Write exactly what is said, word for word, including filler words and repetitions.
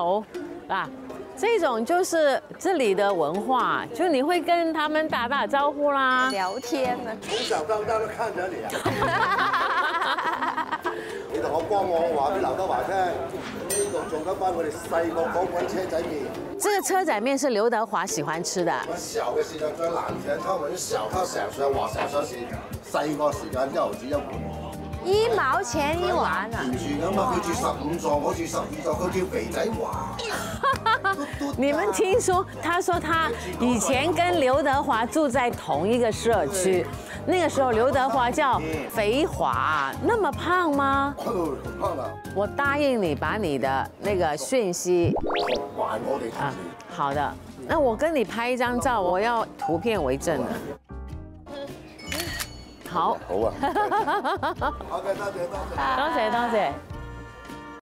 Hello， 啊，这种就是这里的文化，就你会跟他们打打招呼啦， 聊天啊。 從小到大都看着你啊！你同我幫我話俾劉德華聽，呢度做緊翻我哋細個嗰碗車仔麵。 這個車仔麵是劉德華喜歡吃的。 我小嘅時間最難聽，他們小他成歲話成歲時，細個時間一毫子一碗。 一毛錢一碗啊！ 連住㗎嘛，佢住十五座，我住十二座，佢叫肥仔華。 你們聽說，他說他以前跟劉德華住在同一個社區，那個時候劉德華叫肥華，那麼胖嗎？ 胖啦！ 我答應你，把你的那個訊息還我哋啊，好的，那我跟你拍一張照，我要圖片為證的。好， 好啊！好嘅，多謝多謝， 多謝多謝。